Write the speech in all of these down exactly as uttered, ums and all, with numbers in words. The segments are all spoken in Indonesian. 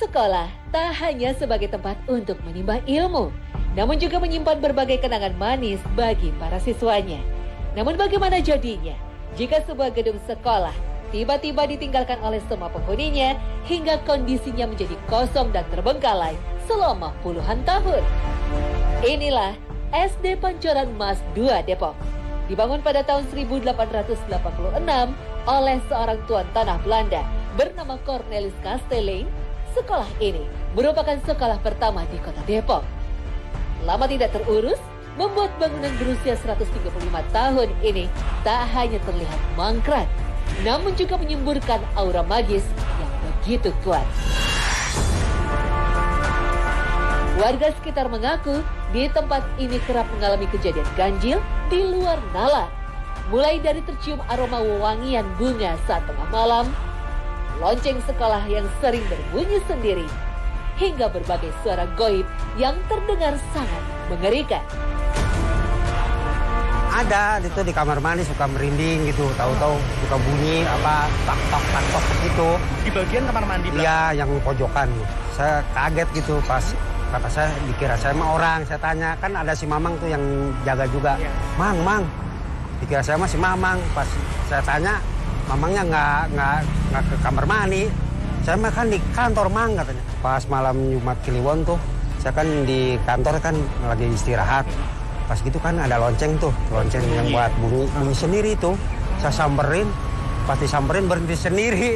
Sekolah tak hanya sebagai tempat untuk menimba ilmu, namun juga menyimpan berbagai kenangan manis bagi para siswanya. Namun bagaimana jadinya jika sebuah gedung sekolah tiba-tiba ditinggalkan oleh semua penghuninya hingga kondisinya menjadi kosong dan terbengkalai selama puluhan tahun? Inilah S D Pancoran Mas dua Depok. Dibangun pada tahun seribu delapan ratus delapan puluh enam oleh seorang tuan tanah Belanda bernama Cornelis Kastelein. Sekolah ini merupakan sekolah pertama di kota Depok. Lama tidak terurus, membuat bangunan berusia seratus tiga puluh lima tahun ini tak hanya terlihat mangkrak, namun juga menyemburkan aura magis yang begitu kuat. Warga sekitar mengaku di tempat ini kerap mengalami kejadian ganjil di luar nalar. Mulai dari tercium aroma wewangian bunga saat tengah malam, lonceng sekolah yang sering berbunyi sendiri, hingga berbagai suara goib yang terdengar sangat mengerikan. Ada itu di kamar mandi suka merinding gitu, tahu-tahu suka bunyi apa tak tok tak tok gitu. Di bagian kamar mandi? Iya, yang pojokan. Saya kaget gitu pas kata saya, dikira saya mah orang. Saya tanya, kan ada si Mamang tuh yang jaga juga. Ya. Mang, Mang, dikira saya mah si Mamang. Pas saya tanya, Mamangnya nggak nggak nggak ke kamar mandi. Saya mah kan di kantor, Mang, katanya. Pas malam Jumat Kliwon tuh, saya kan di kantor kan lagi istirahat. Pas gitu kan ada lonceng tuh, lonceng yang buat bunyi, bunyi sendiri tuh. Saya samperin, pas disamperin berhenti sendiri.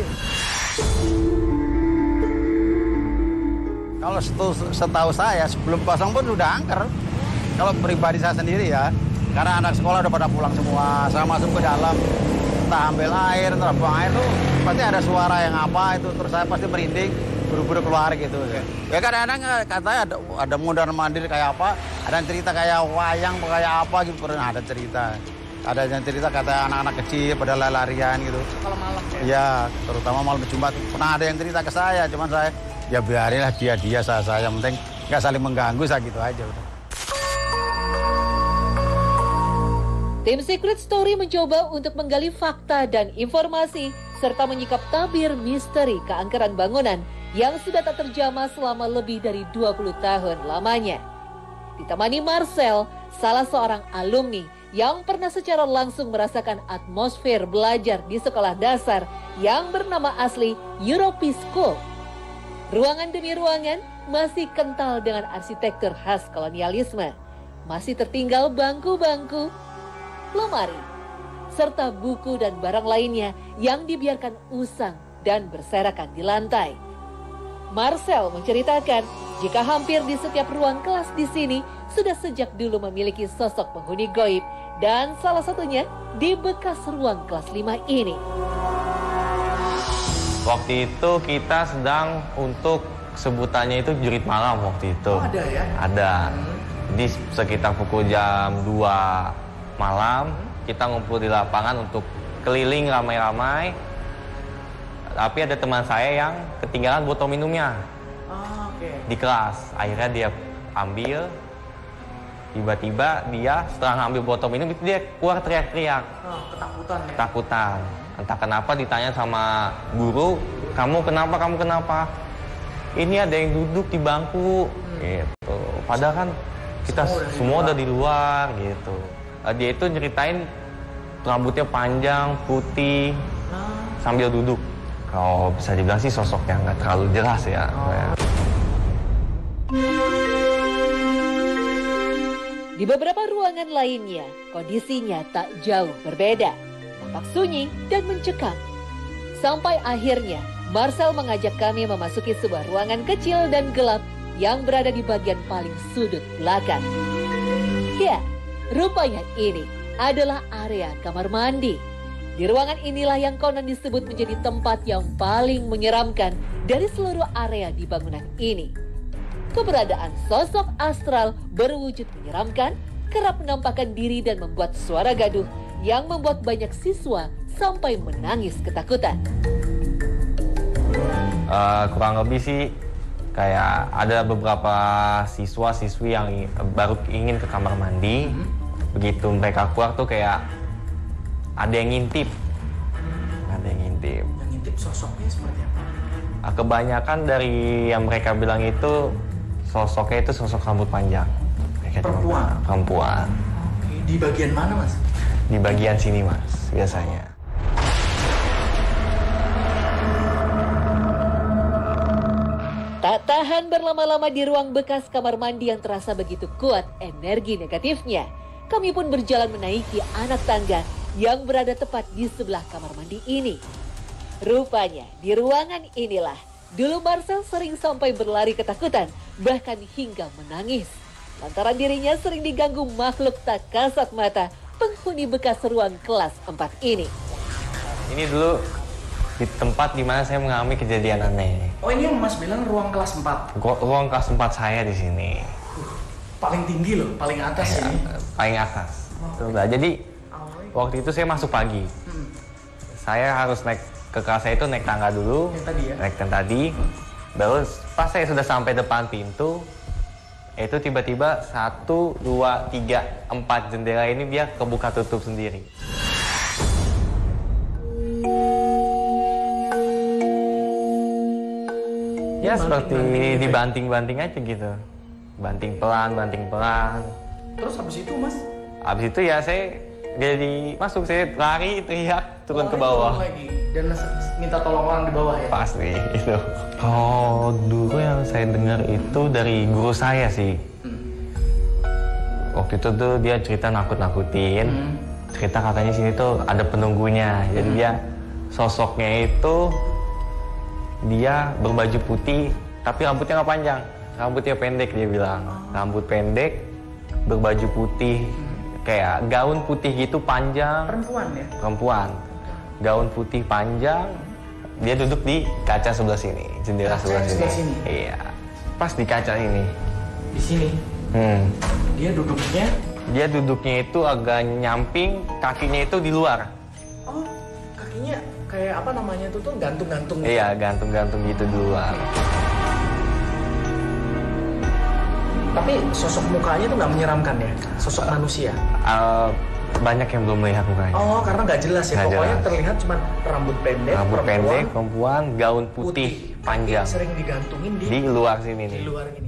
Kalau setahu saya sebelum pasang pun udah angker. Kalau pribadi saya sendiri ya, karena anak sekolah udah pada pulang semua, saya masuk ke dalam, entah ambil air, entah buang air tuh, pasti ada suara yang apa itu, terus saya pasti merinding, buru-buru keluar gitu. Ya kadang-kadang katanya ada, ada mondar mandir kayak apa, ada yang cerita kayak wayang, kayak apa gitu, pernah ada cerita. Ada yang cerita kata anak-anak kecil pada lari-larian gitu. Kalau malam ya? Iya, terutama malam Jumat. Pernah ada yang cerita ke saya, cuman saya, ya biarinlah dia-dia saya, saya. Yang penting nggak saling mengganggu, saya gitu aja udah. Tim Secret Story mencoba untuk menggali fakta dan informasi serta menyikap tabir misteri keangkeran bangunan yang sudah tak terjamah selama lebih dari dua puluh tahun lamanya. Ditemani Marcel, salah seorang alumni yang pernah secara langsung merasakan atmosfer belajar di sekolah dasar yang bernama asli Europe School. Ruangan demi ruangan masih kental dengan arsitektur khas kolonialisme. Masih tertinggal bangku-bangku, lemari, serta buku dan barang lainnya yang dibiarkan usang dan berserakan di lantai. Marcel menceritakan jika hampir di setiap ruang kelas di sini sudah sejak dulu memiliki sosok penghuni goib, dan salah satunya di bekas ruang kelas lima ini. Waktu itu kita sedang untuk sebutannya itu jurit malam waktu itu. Oh, ada ya? Ada. Di sekitar pukul jam dua malam kita ngumpul di lapangan untuk keliling ramai-ramai. Tapi ada teman saya yang ketinggalan botol minumnya oh, okay. di kelas. Akhirnya dia ambil. Tiba-tiba dia setelah ngambil botol minum itu dia keluar teriak-teriak. Oh, ketakutan ya? Ketakutan. Entah kenapa ditanya sama guru, kamu kenapa, kamu kenapa? Ini ada yang duduk di bangku, hmm. gitu. Padahal kan kita semua, semua udah di luar, gitu. Dia itu nyeritain rambutnya panjang, putih, hmm. sambil duduk. Kalau bisa dibilang sih sosok yang nggak terlalu jelas ya. Oh. Di beberapa ruangan lainnya, kondisinya tak jauh berbeda. Tampak sunyi dan mencekam. Sampai akhirnya, Marcel mengajak kami memasuki sebuah ruangan kecil dan gelap yang berada di bagian paling sudut belakang. Ya, rupanya ini adalah area kamar mandi. Di ruangan inilah yang konon disebut menjadi tempat yang paling menyeramkan dari seluruh area di bangunan ini. Keberadaan sosok astral berwujud menyeramkan kerap menampakkan diri dan membuat suara gaduh yang membuat banyak siswa sampai menangis ketakutan. Uh, kurang lebih sih kayak ada beberapa siswa-siswi yang baru ingin ke kamar mandi. Mm-hmm. Begitu mereka keluar tuh kayak ada yang ngintip. Ada yang ngintip. Yang ngintip sosoknya seperti apa? Kebanyakan dari yang mereka bilang itu sosoknya itu sosok rambut panjang. Mereka Perempuan? cuma- Perempuan. Oke, di bagian mana, Mas? Di bagian sini mas, biasanya. Tak tahan berlama-lama di ruang bekas kamar mandi yang terasa begitu kuat energi negatifnya, kami pun berjalan menaiki anak tangga yang berada tepat di sebelah kamar mandi ini. Rupanya di ruangan inilah dulu Marcel sering sampai berlari ketakutan, bahkan hingga menangis. Lantaran dirinya sering diganggu makhluk tak kasat mata penghuni bekas ruang kelas empat ini. Ini dulu di tempat di mana saya mengalami kejadian aneh. Oh, ini yang Mas bilang ruang kelas empat. Ru- Ruang kelas empat saya di sini. Paling tinggi loh, paling atas Ya, ini. paling atas. Tuh, nah, jadi waktu itu saya masuk pagi. Hmm. Saya harus naik ke kelas saya itu naik tangga dulu. Yang tadi ya? Naik tangga tadi. Baru pas saya sudah sampai depan pintu, itu tiba-tiba satu, dua, tiga, empat jendela ini dia kebuka tutup sendiri. Ya seperti dibanting-banting aja gitu. Banting pelan, banting pelan. Terus habis itu, Mas? Habis itu ya saya jadi masuk, saya lari, teriak, turun ke Lari bawah. turun lagi. Dan minta tolong orang di bawah ya? Pasti itu. Oh, dulu yang saya dengar itu dari guru saya sih. Hmm. Waktu itu tuh dia cerita nakut-nakutin. Hmm. Cerita katanya sini tuh ada penunggunya. Jadi Hmm. dia sosoknya itu dia berbaju putih, tapi rambutnya nggak panjang. Rambutnya pendek dia bilang. Rambut pendek, berbaju putih, kayak gaun putih gitu panjang. Perempuan ya? Perempuan. Gaun putih panjang. Dia duduk di kaca sebelah sini, jendela Kaca sebelah yang sini. sebelah sini? Iya. Pas di kaca ini. Di sini. Hmm. Dia duduknya. Dia duduknya itu agak nyamping, kakinya itu di luar. Oh, kakinya kayak apa namanya itu tuh gantung-gantung. gitu. Iya, gantung-gantung gitu di luar. Tapi sosok mukanya tuh nggak menyeramkan ya? Sosok manusia. Uh, banyak yang belum melihat mukanya. Oh, karena nggak jelas ya. Nggak Pokoknya jelas. terlihat cuma rambut pendek, Rambut perempuan, pendek, perempuan, gaun putih, panjang. Yang sering digantungin di, Di luar sini di nih. luar ini.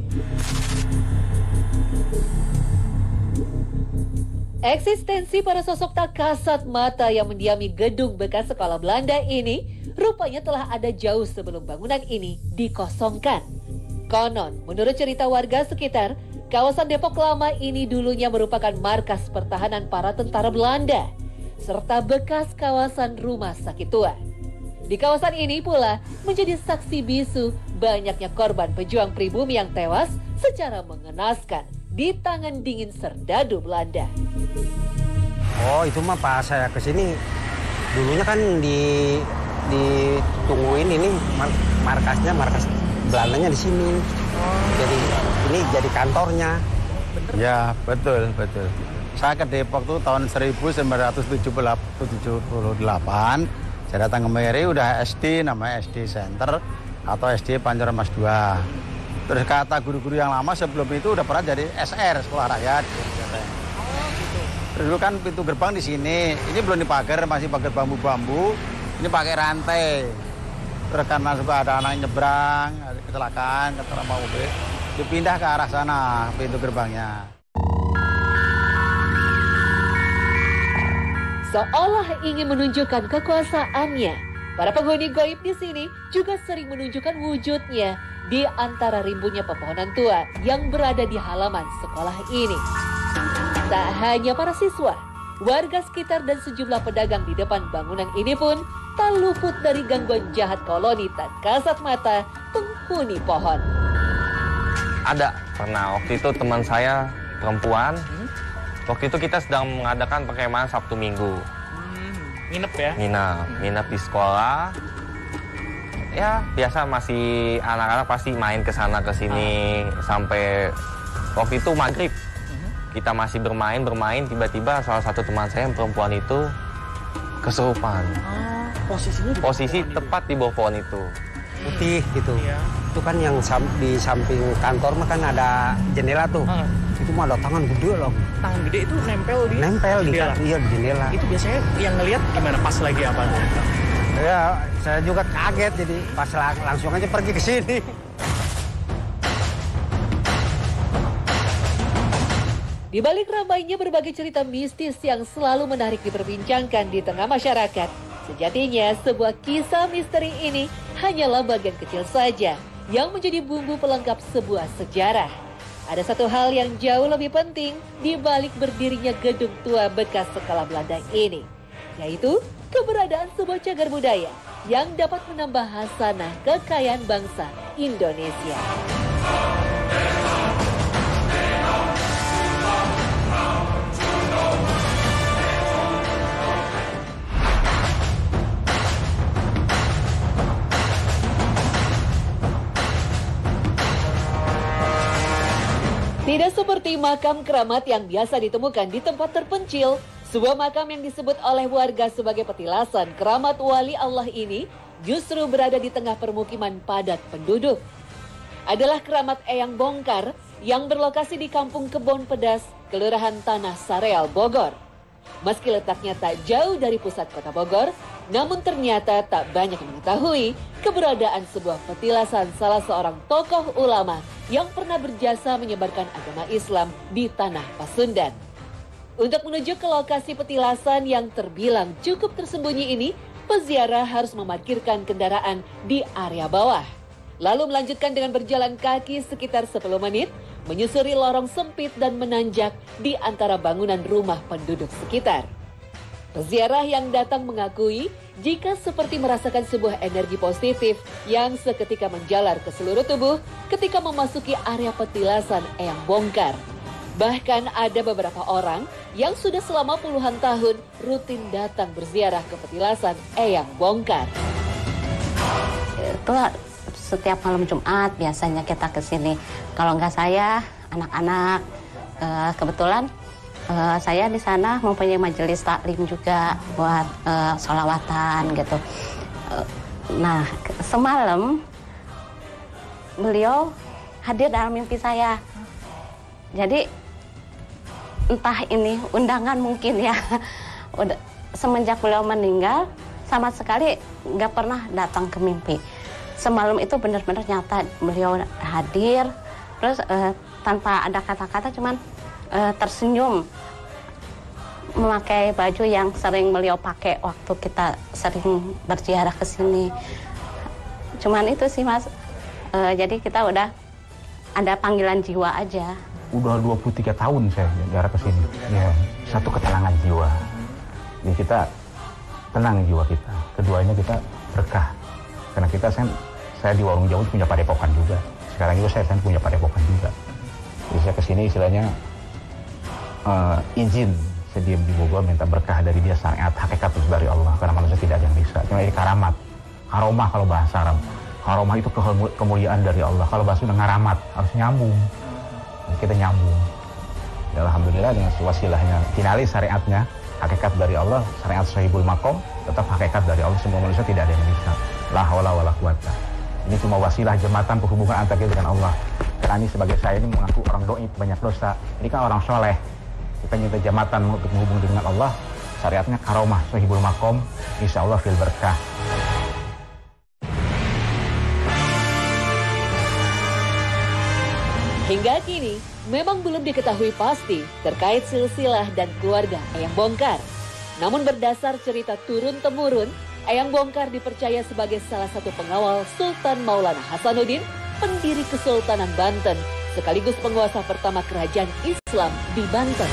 Eksistensi para sosok tak kasat mata yang mendiami gedung bekas sekolah Belanda ini rupanya telah ada jauh sebelum bangunan ini dikosongkan. Konon, menurut cerita warga sekitar, kawasan Depok Lama ini dulunya merupakan markas pertahanan para tentara Belanda, serta bekas kawasan rumah sakit tua. Di kawasan ini pula menjadi saksi bisu banyaknya korban pejuang pribumi yang tewas secara mengenaskan di tangan dingin serdadu Belanda. Oh itu mah pas saya kesini dulunya kan di ditungguin ini mar- markasnya markas Belandanya di sini. Jadi ini jadi kantornya. Ya, betul, betul. Saya ke Depok tuh tahun seribu sembilan ratus tujuh puluh delapan. Saya datang ke Mary udah S D, namanya S D Center atau S D Pancoran Mas dua. Terus kata guru-guru yang lama sebelum itu udah pernah jadi S R, Sekolah Rakyat. Terus dulu kan pintu gerbang di sini. Ini belum dipagar, masih pagar bambu-bambu. Ini pakai rantai. Terus karena suka ada anak nyebrang, ada kecelakaan, kecelakaan mobil, dipindah ke arah sana pintu gerbangnya. Seolah ingin menunjukkan kekuasaannya, para penghuni gaib di sini juga sering menunjukkan wujudnya di antara rimbunnya pepohonan tua yang berada di halaman sekolah ini. Tak hanya para siswa, warga sekitar dan sejumlah pedagang di depan bangunan ini pun tak luput dari gangguan jahat koloni tak kasat mata penghuni pohon. Ada, pernah waktu itu teman saya perempuan. Waktu itu kita sedang mengadakan perkemahan Sabtu Minggu. Hmm, nginep ya? Nginap, nginap di sekolah. Ya, biasa masih anak-anak pasti main ke sana ke sini sampai waktu itu maghrib. Kita masih bermain, bermain, tiba-tiba salah satu teman saya yang perempuan itu kesurupan. Oh, posisinya di Posisi pohon itu. tepat di bawah pohon itu. Putih gitu. Iya. Itu kan yang sam- di samping kantor mah kan ada jendela tuh. Ah, Itu mah ada tangan gede loh. tangan gede itu nempel di Nempel di jendela. iya di jendela. Itu biasanya yang ngelihat gimana pas lagi apa tuh? Ya, saya juga kaget jadi pas lang langsung aja pergi ke sini. Di balik ramainya berbagai cerita mistis yang selalu menarik diperbincangkan di tengah masyarakat, sejatinya sebuah kisah misteri ini hanyalah bagian kecil saja yang menjadi bumbu pelengkap sebuah sejarah. Ada satu hal yang jauh lebih penting di balik berdirinya gedung tua bekas skala Belanda ini, yaitu keberadaan sebuah cagar budaya yang dapat menambah hasanah kekayaan bangsa Indonesia. Tidak seperti makam keramat yang biasa ditemukan di tempat terpencil, sebuah makam yang disebut oleh warga sebagai petilasan keramat wali Allah ini justru berada di tengah permukiman padat penduduk. Adalah keramat Eyang Bongkar yang berlokasi di Kampung Kebon Pedas, Kelurahan Tanah Sareal, Bogor. Meski letaknya tak jauh dari pusat kota Bogor, namun ternyata tak banyak yang mengetahui keberadaan sebuah petilasan salah seorang tokoh ulama yang pernah berjasa menyebarkan agama Islam di tanah Pasundan. Untuk menuju ke lokasi petilasan yang terbilang cukup tersembunyi ini, peziarah harus memarkirkan kendaraan di area bawah. Lalu melanjutkan dengan berjalan kaki sekitar sepuluh menit, menyusuri lorong sempit dan menanjak di antara bangunan rumah penduduk sekitar. Peziarah yang datang mengakui jika seperti merasakan sebuah energi positif yang seketika menjalar ke seluruh tubuh ketika memasuki area petilasan Eyang Bongkar. Bahkan ada beberapa orang yang sudah selama puluhan tahun rutin datang berziarah ke petilasan Eyang Bongkar. Itu setiap malam Jumat biasanya kita ke sini. Kalau nggak saya, anak-anak, kebetulan saya di sana mempunyai majelis taklim juga buat sholawatan gitu. Nah, semalam beliau hadir dalam mimpi saya. Jadi entah ini undangan mungkin ya. Udah semenjak beliau meninggal sama sekali nggak pernah datang ke mimpi. Semalam itu benar-benar nyata beliau hadir, terus uh, tanpa ada kata-kata, cuman uh, tersenyum, memakai baju yang sering beliau pakai waktu kita sering berziarah ke sini. Cuman itu sih Mas, uh, jadi kita udah ada panggilan jiwa aja. Udah dua puluh tiga tahun saya ziarah ke sini. Ya, satu ketenangan jiwa. Jadi kita tenang jiwa kita. Keduanya kita berkah. Karena kita saya, saya di Warung Jauh punya padepokan juga. Sekarang juga saya, saya punya padepokan juga. Jadi saya kesini istilahnya uh, izin saya diam di Bogor minta berkah dari dia, syariat hakikat dari Allah. Karena manusia tidak ada yang bisa. Cuma ini karamat, karomah kalau bahasa Arab. Karomah itu kemuliaan dari Allah. Kalau bahasa Sunda ngaramat, harus nyambung. Jadi kita nyambung. Ya, alhamdulillah dengan wasilahnya finalis syariatnya hakikat dari Allah, syariat sahibul makom tetap hakikat dari Allah. Semua manusia tidak ada yang bisa. La haula wala quwata. Ini cuma wasilah jembatan penghubungan antara kita dengan Allah. Karena ini sebagai saya ini mengaku orang doi banyak dosa. Ini kan orang soleh. Kita minta jembatan untuk menghubung dengan Allah. Syariatnya karomah sahibul makom. Insya Allah fil berkah. Hingga kini, memang belum diketahui pasti terkait silsilah dan keluarga Eyang Bongkar. Namun berdasar cerita turun-temurun, Eyang Bongkar dipercaya sebagai salah satu pengawal Sultan Maulana Hasanuddin, pendiri Kesultanan Banten, sekaligus penguasa pertama kerajaan Islam di Banten.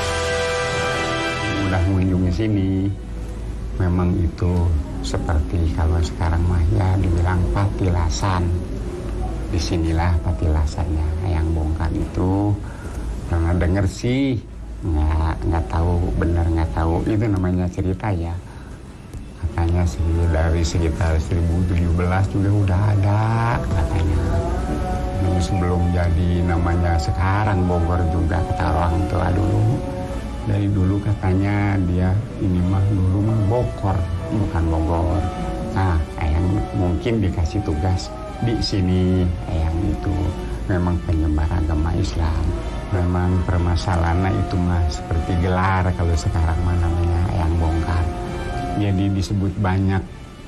Udah mengunjungi sini, memang itu seperti kalau sekarang mah ya dibilang patilasan. Disinilah patilasannya Eyang Bongkar itu. Karena denger sih, nggak nggak tahu benar nggak tahu itu namanya cerita ya. Katanya sih dari sekitar seribu tujuh belas juga udah ada katanya. Dulu sebelum jadi namanya sekarang Bogor juga kata orang tua dulu. Dari dulu katanya dia ini mah dulu mah Bogor bukan Bogor. Nah, Eyang mungkin dikasih tugas di sini. Eyang itu memang penyebar agama Islam. Memang permasalahannya itu mah seperti gelar kalau sekarang mah namanya Eyang Bongkar. Jadi disebut banyak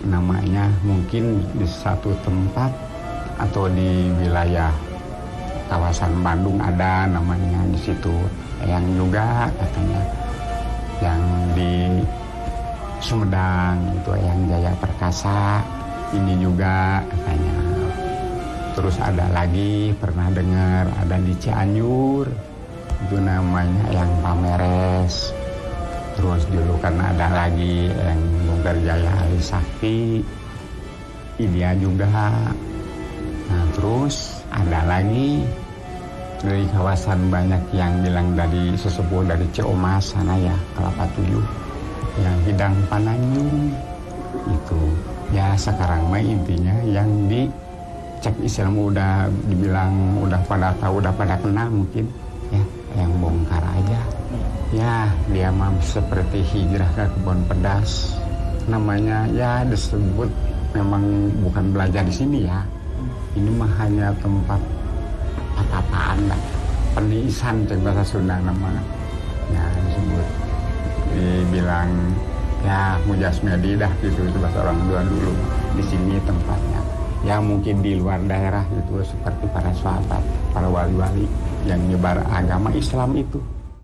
namanya mungkin di satu tempat atau di wilayah kawasan Bandung ada namanya di situ. Yang juga katanya yang di Sumedang itu yang Jaya Perkasa ini juga katanya. Terus ada lagi pernah dengar ada di Cianjur itu namanya yang Pameres. Terus dulu kan ada lagi yang Bongkar Jaya Ali Sakti, India juga. Nah terus ada lagi dari kawasan banyak yang bilang dari sesepuh dari Ciomas sana ya, Kelapa Tujuh, yang Hidang Pananjung itu. Ya sekarang mah intinya yang di cek Islam udah dibilang udah pada tahu, udah pada kenal mungkin ya, yang Bongkar aja. Ya, dia mah seperti hijrah ke Kebon Pedas. Namanya ya disebut memang bukan belajar di sini ya. Ini mah hanya tempat apa-apaan lah. Peniisan cek bahasa Sunda namanya. Ya disebut. Dibilang ya mujasmedi dah gitu itu bahasa orang tua dulu. Di sini tempatnya. Ya mungkin di luar daerah itu seperti para sahabat, para wali-wali yang nyebar agama Islam itu.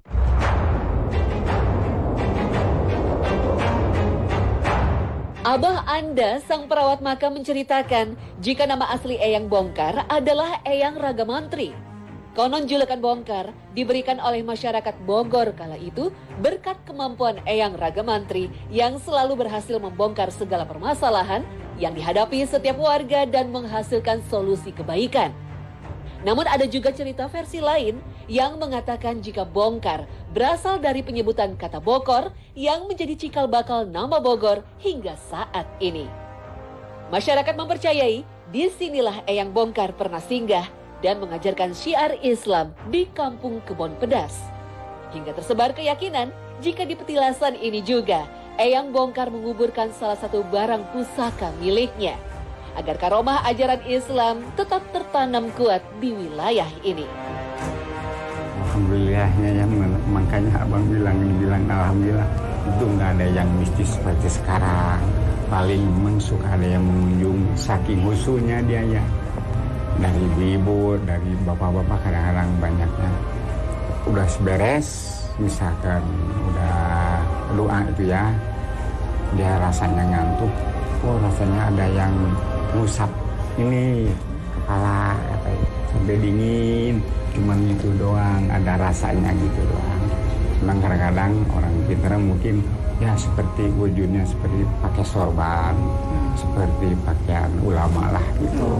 Abah Anda, sang perawat makam, menceritakan jika nama asli Eyang Bongkar adalah Eyang Ragamantri. Konon julukan Bongkar diberikan oleh masyarakat Bogor kala itu berkat kemampuan Eyang Ragamantri yang selalu berhasil membongkar segala permasalahan yang dihadapi setiap warga dan menghasilkan solusi kebaikan. Namun ada juga cerita versi lain yang mengatakan jika Bongkar berasal dari penyebutan kata Bokor yang menjadi cikal bakal nama Bogor hingga saat ini. Masyarakat mempercayai disinilah Eyang Bongkar pernah singgah dan mengajarkan syiar Islam di kampung Kebon Pedas. Hingga tersebar keyakinan jika di petilasan ini juga Eyang Bongkar menguburkan salah satu barang pusaka miliknya, agar karomah ajaran Islam tetap tertanam kuat di wilayah ini. Alhamdulillahnya ya, makanya abang bilang, bilang alhamdulillah itu nggak ada yang mistis seperti sekarang. Paling memang suka ada yang mengunjung saking husunya dia ya. Dari ibu, dari bapak-bapak kadang-kadang banyaknya udah beres, misalkan udah doa itu ya, dia rasanya ngantuk, oh rasanya ada yang ngusap ini kepala sampai dingin, cuman itu doang, ada rasanya gitu doang. Memang kadang-kadang orang pintar mungkin ya seperti wujudnya seperti pakai sorban, seperti pakaian ulama lah gitu.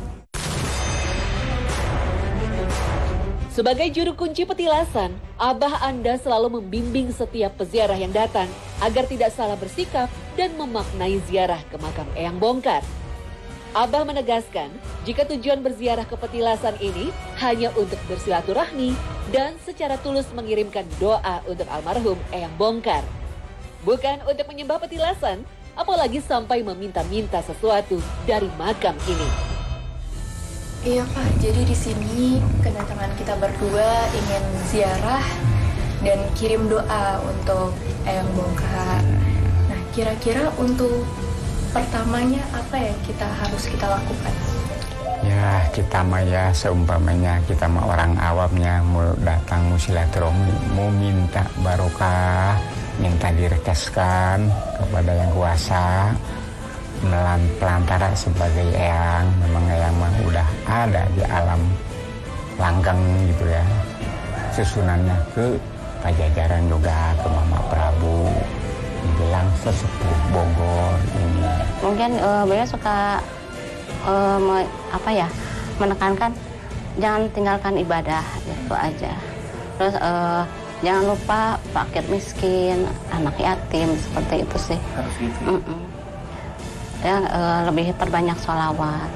Sebagai juru kunci petilasan, Abah Anda selalu membimbing setiap peziarah yang datang agar tidak salah bersikap dan memaknai ziarah ke makam Eyang Bongkar. Abah menegaskan jika tujuan berziarah ke petilasan ini hanya untuk bersilaturahmi dan secara tulus mengirimkan doa untuk almarhum Eyang Bongkar. Bukan untuk menyembah petilasan, apalagi sampai meminta-minta sesuatu dari makam ini. Iya Pak, jadi di sini kedatangan kita berdua ingin ziarah dan kirim doa untuk Eyang Bongkar. Nah, kira-kira untuk pertamanya apa yang kita harus kita lakukan? Ya, kita mah ya seumpamanya kita mah orang awamnya mau datang mau silaturahmi, mau minta barokah, minta direkeskan kepada yang kuasa. Melan pelantara sebagai eyang, memang eyang mah udah ada di alam langgeng gitu ya. Susunannya ke Pajajaran juga, ke Mama Prabu, bilang sesepuh Bogor ini. Mungkin uh, beliau suka uh, me, apa ya menekankan jangan tinggalkan ibadah gitu aja. Terus uh, jangan lupa fakir miskin, anak yatim, seperti itu sih. Harus gitu. Mm -mm. Ya, uh, lebih perbanyak sholawat.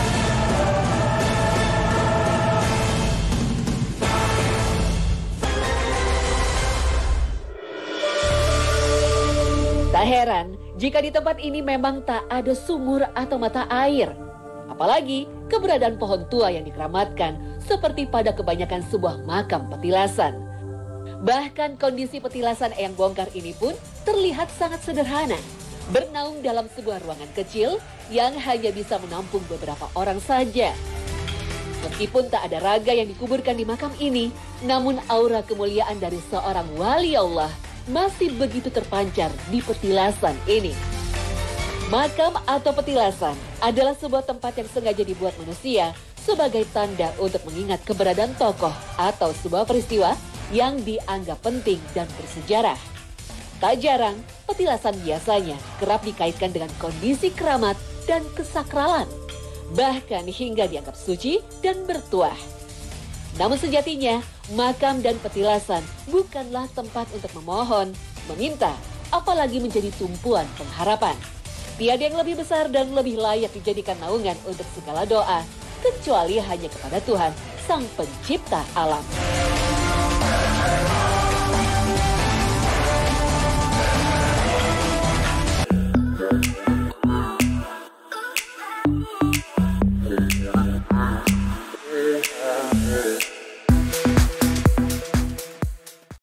Tak heran jika di tempat ini memang tak ada sumur atau mata air. Apalagi keberadaan pohon tua yang dikeramatkan seperti pada kebanyakan sebuah makam petilasan. Bahkan kondisi petilasan Eyang Bongkar ini pun terlihat sangat sederhana. bernaung dalam sebuah ruangan kecil yang hanya bisa menampung beberapa orang saja. Meskipun tak ada raga yang dikuburkan di makam ini, namun aura kemuliaan dari seorang wali Allah masih begitu terpancar di petilasan ini. Makam atau petilasan adalah sebuah tempat yang sengaja dibuat manusia sebagai tanda untuk mengingat keberadaan tokoh atau sebuah peristiwa yang dianggap penting dan bersejarah. Tak jarang, petilasan biasanya kerap dikaitkan dengan kondisi keramat dan kesakralan, bahkan hingga dianggap suci dan bertuah. Namun sejatinya, makam dan petilasan bukanlah tempat untuk memohon, meminta, apalagi menjadi tumpuan pengharapan. Tiada yang lebih besar dan lebih layak dijadikan naungan untuk segala doa, kecuali hanya kepada Tuhan, Sang Pencipta alam.